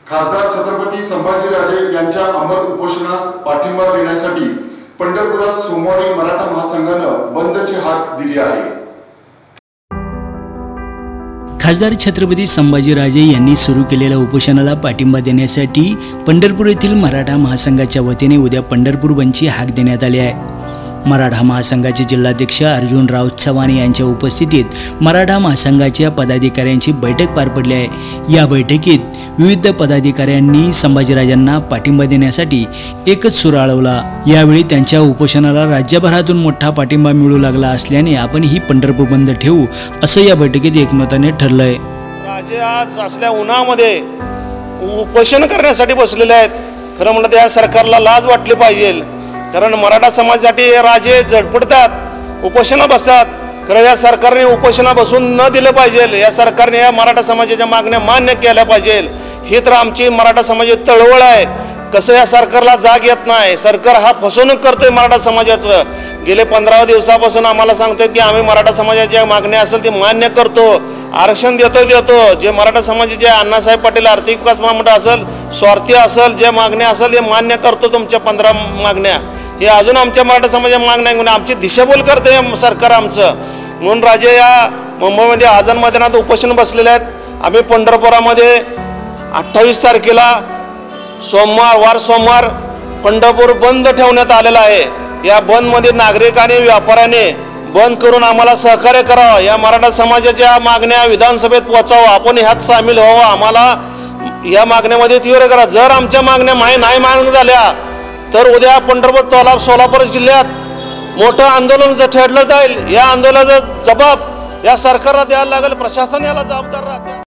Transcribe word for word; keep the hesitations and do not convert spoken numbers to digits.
खासदार छत्रपती संभाजीराजे यांच्या अमर उपोषणास पाठिंबा देण्यासाठी पंढरपुरात सोमवारी मराठा महासंघानं बंदची हाक दिली आहे। खासदार छत्रपती संभाजीराजे यांनी सुरू केलेल्या उपोषणाला पाठिंबा देण्यासाठी पंढरपूर येथील मराठा महासंघाच्या वतीने उद्या पंढरपूर बंदची हाक देण्यात आली आहे। मराठा महासंघाचे जिल्हाध्यक्ष अर्जुनराव चव्हाण यांच्या उपस्थितीत मराठा महासंघाच्या पदाधिकाऱ्यांची बैठक पार पडली आहे। या बैठकीत विविध पदाधिकाऱ्यांनी संभाजीराजांना पाठिंबा देण्यासाठी एकच सूर आळवला। यावेळी त्यांच्या उपोषणाला राज्यभरातून मोठा पाठिंबा मिळू लागला असल्याने आपण ही पंढरपूर बंद ठेवू असं या बैठकीत एकमताने ठरलंय। राजे आज असल्या उन्हामध्ये उपोषण करण्यासाठी बसलेले आहेत। खरं म्हणलं त्या सरकारला लाज वाटली पाहिजे, कारण मराठा समाजासाठी राजे झडपडतात, उपोषणा बसतात। खरं या सरकारने उपोषणा बसून न दिलं पाहिजे। या सरकारने या मराठा समाजाच्या मागण्या मान्य केल्या पाहिजे। ही तर आमची मराठा समाजाची तळवळ आहे। कसं या सरकारला जाग येत नाही, सरकार हा फसवणूक करतोय मराठा समाजाचं। गेले पंधरा दिवसापासून आम्हाला सांगतोय की आम्ही मराठा समाजाच्या मागण्या असेल ते मान्य करतो, आरक्षण देतो देतो जे मराठा समाजाचे अण्णासाहेब पाटील आर्थिक विकास महामंडळ असेल, स्वार्थी असेल, जे मागण्या असेल ते मान्य करतो। तुमच्या पंधरा मागण्या हे अजून आमच्या मराठा समाजाच्या मागण्या म्हणून आमची दिशाभूल करते सरकार आमचं। म्हणून राजे या मुंबईमध्ये आझाद मैदानात उपोषण बसलेले आहेत। आम्ही पंढरपुरामध्ये अठ्ठावीस तारखेला सोमवार वार सोमवार पंढरपूर बंद ठेवण्यात आलेला आहे। या बंदमध्ये नागरिकांनी व्यापाऱ्याने बंद करून आम्हाला सहकार्य करावं, या मराठा समाजाच्या मागण्या विधानसभेत पोहोचावं, आपण ह्यात सामील व्हावं, आम्हाला या मागण्यामध्ये तीव्र करा। जर आमच्या मागण्या माही नाही मान्य झाल्या तर उद्या पंढरपूर तोला सोलापूर जिल्ह्यात मोठं आंदोलन छेडलं जाईल। या आंदोलनाचा जबाब या सरकारला द्यायला लागेल, प्रशासन याला जबाबदार राहते।